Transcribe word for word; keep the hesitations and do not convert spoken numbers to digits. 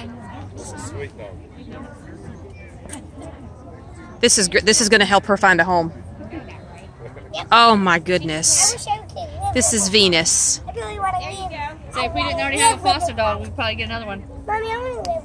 This is sweet dog. This is this is going to help her find a home. Oh my goodness. This is Venus. So if we didn't already have a foster dog, we'd probably get another one. Mommy, I want to live